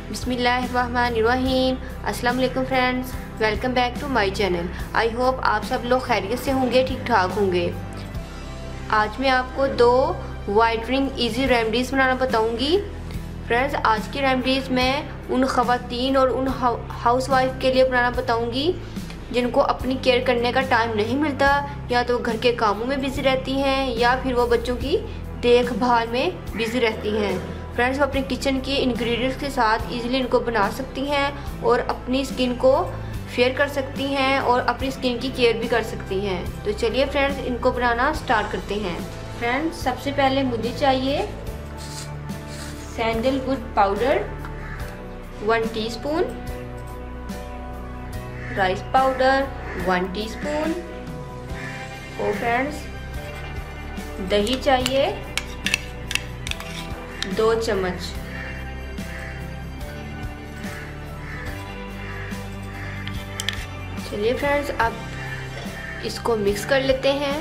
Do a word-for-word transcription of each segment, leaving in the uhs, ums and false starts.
बिस्मिल्लाहिर्रहमानिर्रहीम। अस्सलाम वालेकुम friends, welcome back to my channel. I hope आप सब लोग खैरियत से होंगे, ठीक ठाक होंगे। आज मैं आपको दो वाइटनिंग इजी रेमेडीज़ बनाना बताऊंगी। फ्रेंड्स, आज की रेमेडीज़ मैं उन ख़वातीन और उन हाउस वाइफ के लिए बनाना बताऊंगी जिनको अपनी केयर करने का टाइम नहीं मिलता, या तो घर के कामों में बिज़ी रहती हैं या फिर वो बच्चों की देखभाल में बिज़ी रहती हैं। फ्रेंड्स, वो अपने किचन के इंग्रेडिएंट्स के साथ इजीली इनको बना सकती हैं और अपनी स्किन को फेयर कर सकती हैं और अपनी स्किन की केयर भी कर सकती हैं। तो चलिए फ्रेंड्स, इनको बनाना स्टार्ट करते हैं। फ्रेंड्स, सबसे पहले मुझे चाहिए sandalwood powder one teaspoon, rice powder one teaspoon और फ्रेंड्स दही चाहिए दो चम्मच। चलिए फ्रेंड्स, अब इसको मिक्स कर लेते हैं।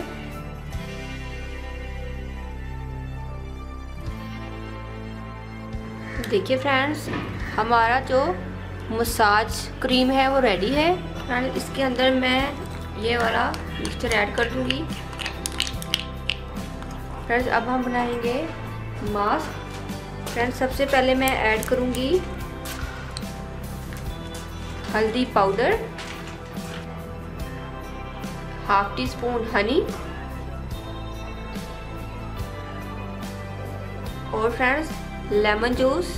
देखिए फ्रेंड्स, हमारा जो मसाज क्रीम है वो रेडी है। फ्रेंड्स, इसके अंदर मैं ये वाला मिक्सचर ऐड कर दूंगी। फ्रेंड्स, अब हम बनाएंगे मास्क। फ्रेंड्स, सबसे पहले मैं ऐड करूंगी हल्दी powder, half teaspoon honey और friends lemon juice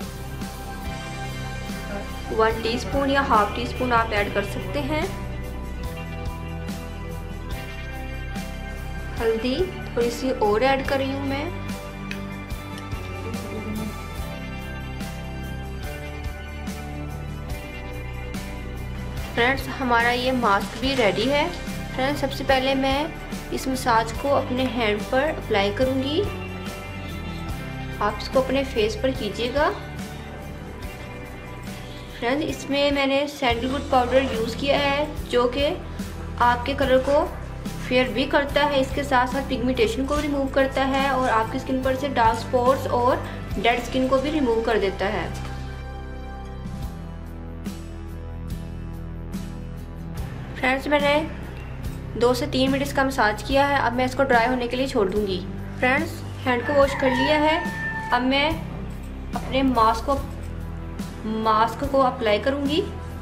one teaspoon या हाफ टी स्पून आप ऐड कर सकते हैं। हल्दी थोड़ी सी और ऐड कर रही हूँ मैं। फ्रेंड्स, हमारा ये मास्क भी रेडी है। फ्रेंड्स, सबसे पहले मैं इस मसाज को अपने हैंड पर अप्लाई करूँगी। आप इसको अपने फेस पर कीजिएगा। फ्रेंड्स, इसमें मैंने सैंडलवुड पाउडर यूज़ किया है जो कि आपके कलर को फेयर भी करता है, इसके साथ साथ पिगमेंटेशन को रिमूव करता है और आपकी स्किन पर से डार्क स्पॉट्स और डेड स्किन को भी रिमूव कर देता है। फ्रेंड्स, मैंने दो से तीन मिनट इसका मसाज किया है। अब मैं इसको ड्राई होने के लिए छोड़ दूंगी। फ्रेंड्स, हैंड को वॉश कर लिया है। अब मैं अपने मास्क को मास्क को अप्लाई करूंगी।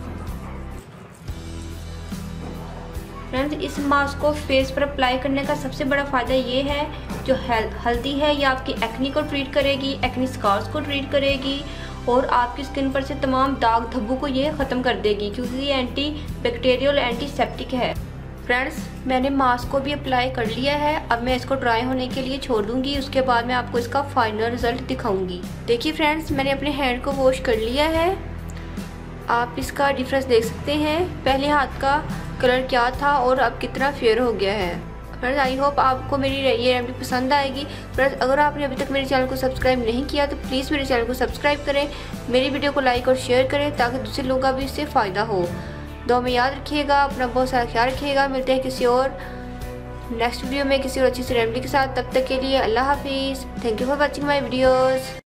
फ्रेंड्स, इस मास्क को फेस पर अप्लाई करने का सबसे बड़ा फ़ायदा ये है, जो हल्दी है ये आपकी एक्नी को ट्रीट करेगी, एक्नी स्कार्स को ट्रीट करेगी और आपकी स्किन पर से तमाम दाग धब्बों को ये ख़त्म कर देगी, क्योंकि ये एंटी बैक्टीरियल एंटीसेप्टिक है। फ्रेंड्स, मैंने मास्क को भी अप्लाई कर लिया है। अब मैं इसको ड्राई होने के लिए छोड़ दूंगी। उसके बाद मैं आपको इसका फाइनल रिजल्ट दिखाऊंगी। देखिए फ्रेंड्स, मैंने अपने हैंड को वॉश कर लिया है। आप इसका डिफरेंस देख सकते हैं, पहले हाथ का कलर क्या था और अब कितना फेयर हो गया है। फ्रेंड्स, आई होप आपको मेरी ये रेमेडी पसंद आएगी। फ्रेंड्स, अगर आपने अभी तक मेरे चैनल को सब्सक्राइब नहीं किया तो प्लीज़ मेरे चैनल को सब्सक्राइब करें, मेरी वीडियो को लाइक और शेयर करें ताकि दूसरे लोगों का भी इससे फ़ायदा हो। दुआ में याद रखिएगा, अपना बहुत सारा ख्याल रखिएगा। मिलते हैं किसी और नेक्स्ट वीडियो में किसी और अच्छी सी रेमेडी के साथ। तब तक के लिए अल्लाह हाफिज़। Thank you for watching my videos.